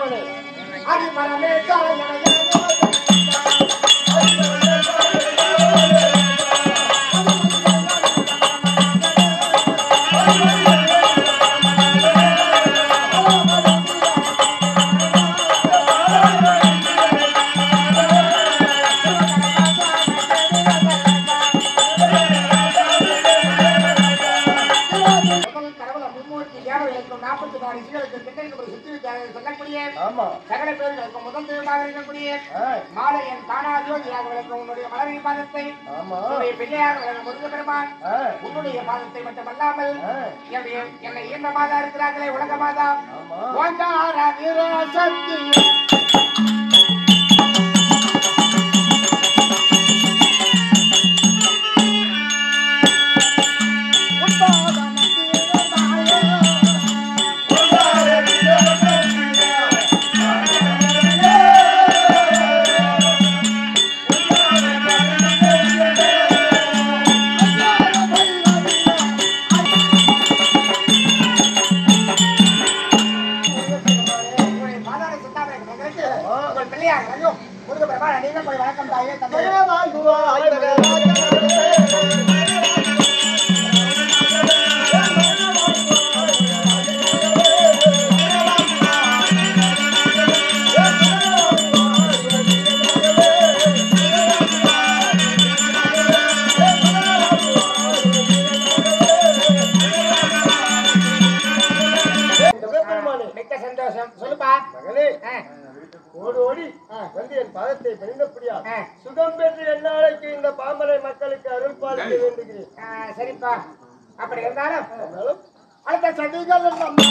சுகம் பெற்று என்னாலைக்கு இந்த பாம்பரை மக்களுக்கு அருள் பாலிக்க வேண்டுகிறேன். சரிப்பா, அப்படி இருந்தாலும் அடுத்த சதிகள்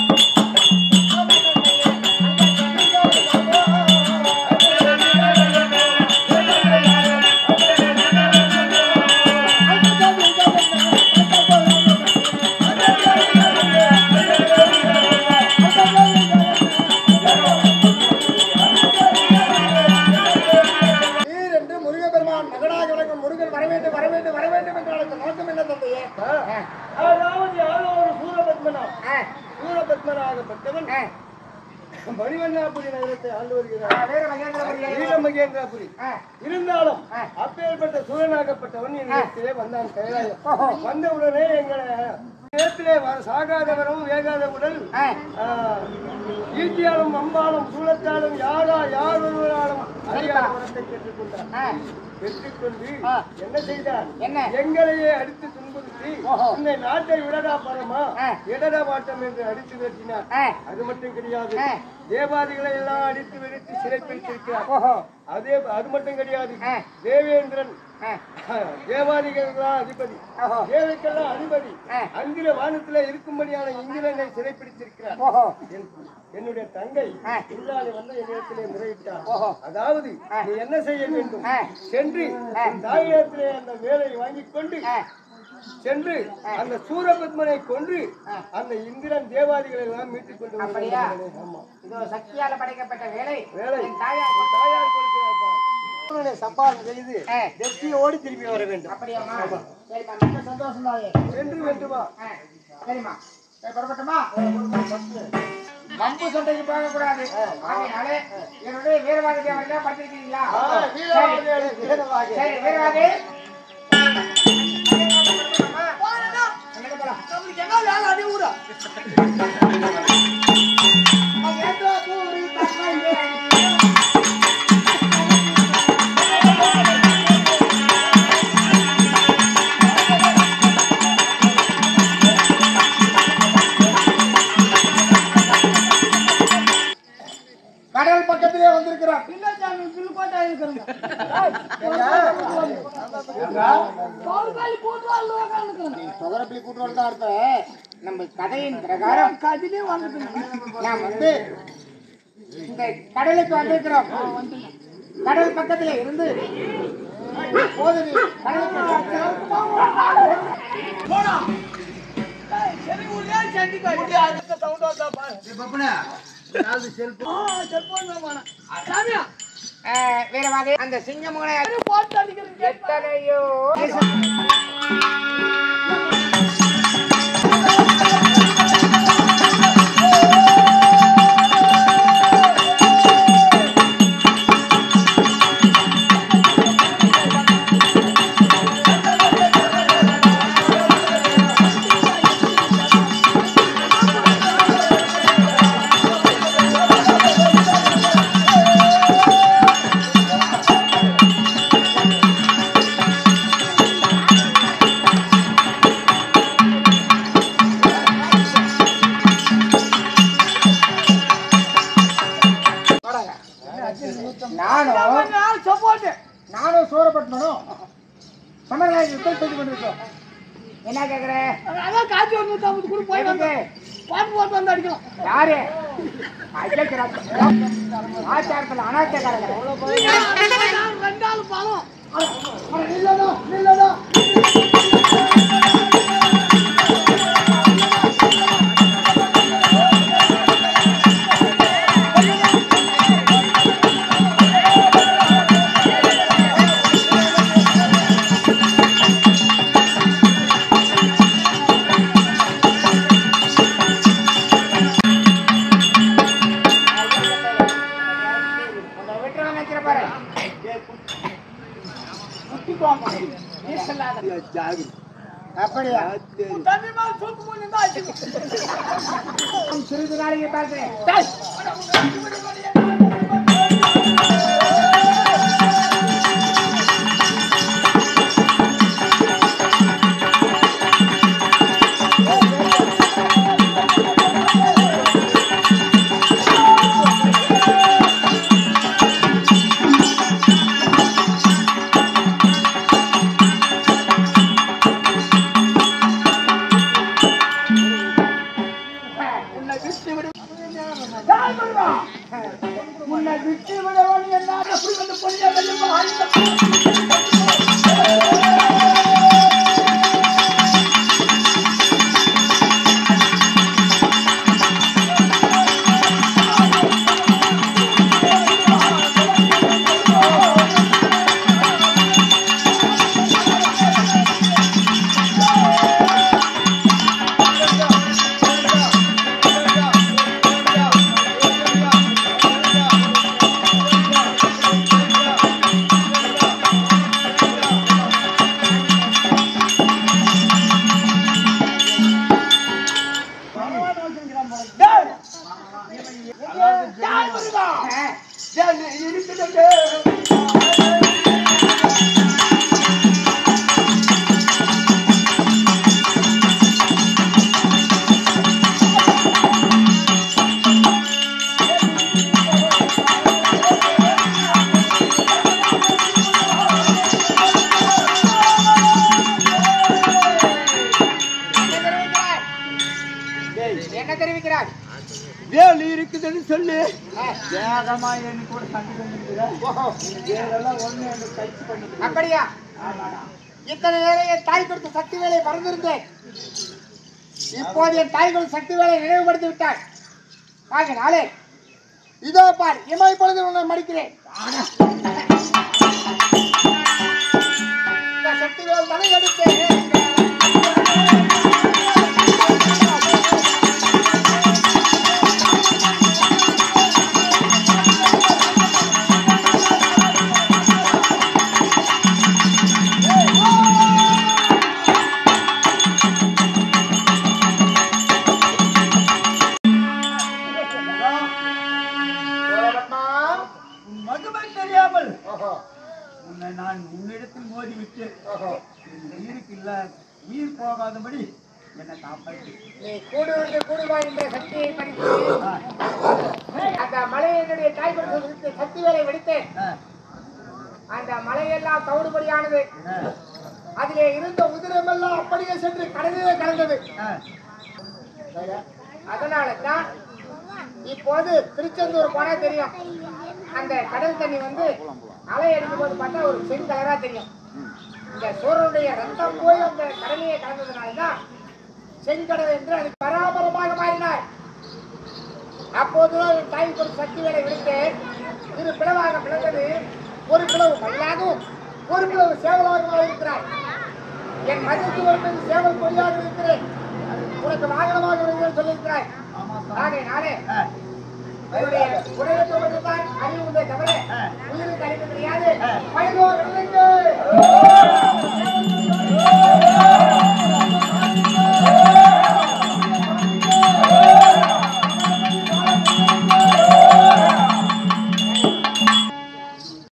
மணிவண்ணாபுரி நகரத்தை ஆண்டு வருகிறார். இருந்தாலும் அப்பேற்பட்ட சூழனாகப்பட்டவன் என்னிடத்திலே வந்தான் கைலாயம். வந்தவுடனே எங்களை நேரத்திலே சாகாதவரும் வேகாத உடல் ஈட்டியாலும் அம்பாலும் சூழத்தாலும் யார் ஒருவராலும் அறியாத குணத்தை பெற்றுக்கொண்டார். பெற்றுக்கொண்டு என்ன செய்தார்? எங்களையே அடித்து துன்புறுத்தி இந்த நாட்டை விடடா பரமா இடடா மாட்டம் என்று அடித்து வெட்டினார். அது மட்டும் கிடையாது, தேவாதிகளை எல்லாம் அடித்து வெடித்து சிறைப்பிடித்திருக்கிறார். அது மட்டும் கிடையாது, தேவேந்திரன் தேவாதிகளெல்லாம் அதிபதி, தேவைக்கெல்லாம் அதிபதி அங்கில வானத்துல இருக்கும்படியான இந்திரனை சிறைப்பிடித்திருக்கிறார். என்னுடைய தங்கை இல்லாத வந்து என்னிடத்திலே முறையிட்டார். அதாவது நீ என்ன செய்ய வேண்டும்? சென்று தாயிடத்திலே அந்த வேலை வாங்கிக் கொண்டு சென்று அந்த சூரபத்மனை கொன்று அந்த இந்திரன் தேவாதிகளை எல்லாம் மீட்டுக் கொண்டு சக்தியால படைக்கப்பட்ட வேலை தாயார் கொடுக்கிறார். சப்பால் செய்து வெற்றியோடு திரும்பி வர வேண்டும். சந்தோஷம் என்று வேண்டுமா? சரிம்மா, புறப்பட்டுமா? வம்பு சண்டைக்கு போக கூடாது. என்னுடைய வீரவாக தேவர்களா படிச்சிருக்கீங்களா? சரி, வீரவாக கடல் பக்கத்திலே வந்திருக்கிறார். நம்ம கதையின் பிரகாரம் நாம் வந்து இந்த கடலுக்கு வந்திருக்கிறோம். கடல் பக்கத்திலே இருந்து வீரவாக அந்த சிங்கமுனை எத்தனையோ நானும் சூரப்பட்டனும் சமரநாயகி யுத்தம் செய்து கொண்டிருக்கோம். என்ன கேக்குறேன்? அதான் காட்சி 150 கூட போய் வந்து பாட்டு போட்டு வந்து அடிக்கலாம். யாரு ஆச்சாரத்தில் அனாச்சாரங்கள் ரெண்டாவது பாலம் நில்லடா அப்படியா? சிறிது நாளைக்கு பார்க்கிறேன். உன்னை விட்டு விடவன் என்ன என்ன தெரிவிக்கிறார்? வேலி இருக்குதுன்னு சொல்லு. அப்படியா? இத்தனை நேரம் என் தாய் கொடுத்த சக்தி வேலை மறந்திருந்தேன். இப்போது என் தாய் கொடுத்த சக்தி வேலை நினைவுபடுத்தி விட்டார். ஆகினாலே இதோ பார், இமைப்பொழுது உன்னை மடிக்கிறேன். இந்த சக்தி வேலை தலை எடுத்தேன். தெரியாமல் உன்னை நான் உன்னிடத்தில் மோதிவிட்டு உயிருக்கு இல்ல உயிர் போகாதபடி என்னை காப்பாற்றி நீ கூடுவது கூடுவா என்ற சக்தியை படித்து அந்த மலையினுடைய தாய் கொடுத்த சக்தி வேலை வெடித்தேன். அந்த மலையெல்லாம் தவிடுபடியானது. அதிலே இருந்த உதிரமெல்லாம் அப்படியே சென்று கடலிலே கலந்தது. அதனால தான் இப்போது திருச்செந்தூர் போனா தெரியும், அந்த கடல் தண்ணி வந்து அலை அடிக்கும் போது பார்த்தா ஒரு செங்கலரா தெரியும். இந்த சூரனுடைய ரத்தம் போய் அந்த கடலையே கலந்ததுனால்தான் செங்கடல் என்று அது பராபரமாக மாறினார். அப்போதுதான் என் தாய் ஒரு சக்தி வேலை விடுத்து இரு பிளவாக பிளந்தது. ஒரு பிளவு மயிலாகவும் ஒரு பிளவு சேவலாகவும் இருக்கிறார். என் மதிப்பு சேவல் கொடியாக இருக்கிறேன், உனக்கு வாகனமாக சொல்லியிருக்கிறாய். ஆகையினாலே என்னுடைய